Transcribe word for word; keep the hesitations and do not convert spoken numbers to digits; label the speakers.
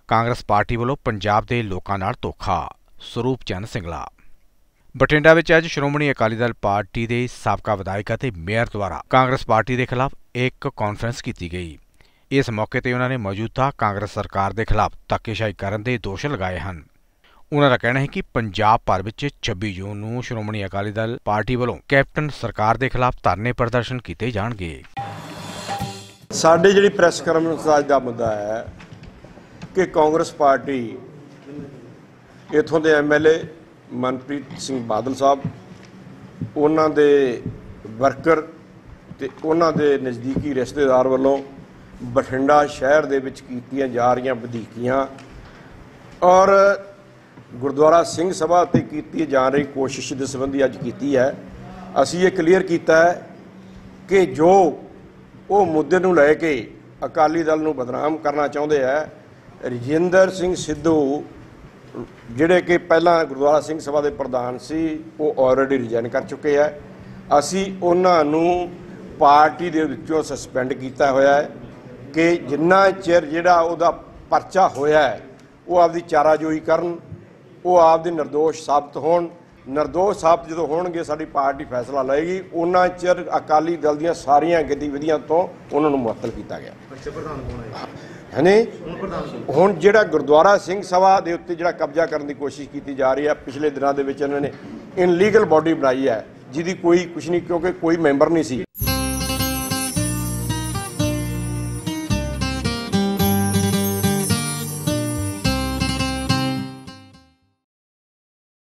Speaker 1: Congress party ਵੱਲੋਂ ਪੰਜਾਬ ਦੇ ਲੋਕਾਂ ਨਾਲ ਧੋਖਾ। ਸਰੂਪ ਚੰਦ ਸਿੰਗਲਾ। ਬਠਿੰਡਾ ਵਿੱਚ ਅੱਜ ਸ਼੍ਰੋਮਣੀ ਅਕਾਲੀ ਦਲ ਪਾਰਟੀ ਦੇ ਸਾਬਕਾ ਵਿਧਾਇਕ ਅਤੇ ਮੇਅਰ ਦੁਆਰਾ ਕਾਂਗਰਸ ਪਾਰਟੀ ਦੇ ਖਿਲਾਫ ਇੱਕ ਕਾਨਫਰੰਸ ਕੀਤੀ ਗਈ। ਇਸ ਮੌਕੇ ਤੇ ਉਹਨਾਂ ਨੇ ਮੌਜੂਦਾ ਕਾਂਗਰਸ ਸਰਕਾਰ ਦੇ ਖਿਲਾਫ ਧੱਕੇਸ਼ਾਹੀ ਕਰਨ ਦੇ ਦੋਸ਼ ਲਗਾਏ ਹਨ। ਉਹਨਾਂ ਦਾ ਕਹਿਣਾ ਹੈ ਕਿ ਪੰਜਾਬ ਭਰ ਵਿੱਚ ਛੱਬੀ ਜੂਨ ਨੂੰ ਸ਼੍ਰੋਮਣੀ ਅਕਾਲੀ ਦਲ ਪਾਰਟੀ ਵੱਲੋਂ ਕੈਪਟਨ ਸਰਕਾਰ ਦੇ ਖਿਲਾਫ ਧਰਨੇ ਪ੍ਰਦਰਸ਼ਨ ਕੀਤੇ ਜਾਣਗੇ।
Speaker 2: ਸਾਡੇ ਜਿਹੜੀ ਪ੍ਰੈਸ ਕਾਨਫਰੰਸ ਅੱਜ ਦਾ ਮੁੱਦਾ ਹੈ ਕਿ ਕਾਂਗਰਸ ਪਾਰਟੀ ਇੱਥੋਂ ਦੇ M L A Manpreet Singh Badal ਸਾਹਿਬ, ਉਹਨਾਂ ਦੇ ਵਰਕਰ ਤੇ ਉਹਨਾਂ ਦੇ ਨਜ਼ਦੀਕੀ ਰਿਸ਼ਤੇਦਾਰ ਵੱਲੋਂ ਬਠਿੰਡਾ ਸ਼ਹਿਰ ਦੇ ਵਿੱਚ ਕੀਤੀਆਂ ਜਾ ਰਹੀਆਂ ਵਧੀਕੀਆਂ ਔਰ ਗੁਰਦੁਆਰਾ ਸਿੰਘ ਸਭਾ ਤੇ ਕੀਤੀ ਜਾ ਰਹੀ ਕੋਸ਼ਿਸ਼ ਦੇ ਸੰਬੰਧੀ ਅੱਜ ਕੀਤੀ ਹੈ। ਅਸੀਂ ਇਹ ਕਲੀਅਰ ਕੀਤਾ ਹੈ ਕਿ ਜੋ ਉਹ ਮੁੱਦੇ ਨੂੰ ਲੈ ਕੇ ਅਕਾਲੀ ਦਲ ਨੂੰ ਬਦਨਾਮ ਕਰਨਾ ਚਾਹੁੰਦੇ ਹੈ, ਰਜਿੰਦਰ ਸਿੰਘ ਸਿੱਧੂ ਜਿਹੜੇ ਕਿ ਪਹਿਲਾਂ ਗੁਰਦੁਆਰਾ ਸਿੰਘ ਸਭਾ ਦੇ ਪ੍ਰਧਾਨ ਸੀ, ਉਹ ਆਲਰੇਡੀ ਰਿਜ਼ਾਈਨ ਕਰ ਚੁੱਕੇ ਹੈ। ਅਸੀਂ ਉਹਨਾਂ ਨੂੰ ਪਾਰਟੀ ਦੇ ਵਿੱਚੋਂ ਸਸਪੈਂਡ ਕੀਤਾ ਹੋਇਆ ਹੈ ਕਿ ਜਿੰਨਾ ਚਿਰ ਜਿਹੜਾ ਉਹਦਾ ਪਰਚਾ ਹੋਇਆ ਹੈ ਉਹ ਆਪਦੀ ਚਾਰਾਜੋਈ ਕਰਨ, ਉਹ ਆਪਦੇ ਨਿਰਦੋਸ਼ ਸਾਬਤ ਹੋਣ। ਨਿਰਦੋਸ਼ ਸਾਬਤ ਜਦੋਂ ਹੋਣਗੇ ਸਾਡੀ ਪਾਰਟੀ ਫੈਸਲਾ ਲਏਗੀ। ਉਹਨਾਂ ਚਿਰ ਅਕਾਲੀ ਦਲ ਦੀਆਂ ਸਾਰੀਆਂ ਗਤੀਵਿਧੀਆਂ ਤੋਂ ਉਹਨਾਂ ਨੂੰ ਮੁਅੱਤਲ ਕੀਤਾ ਗਿਆ ਹੈ ਨੇ। ਹੁਣ ਜਿਹੜਾ ਗੁਰਦੁਆਰਾ ਸਿੰਘ ਸਭਾ ਦੇ ਉੱਤੇ ਜਿਹੜਾ ਕਬਜ਼ਾ ਕਰਨ ਦੀ ਕੋਸ਼ਿਸ਼ ਕੀਤੀ ਜਾ ਰਹੀ ਹੈ, ਪਿਛਲੇ ਦਿਨਾਂ ਦੇ ਵਿੱਚ ਇਹਨਾਂ ਨੇ ਇਨਲੀਗਲ ਬਾਡੀ ਬਣਾਈ ਹੈ ਜਿਹਦੀ ਕੋਈ ਕੁਛ ਨਹੀਂ, ਕਿਉਂਕਿ ਕੋਈ ਮੈਂਬਰ ਨਹੀਂ ਸੀ।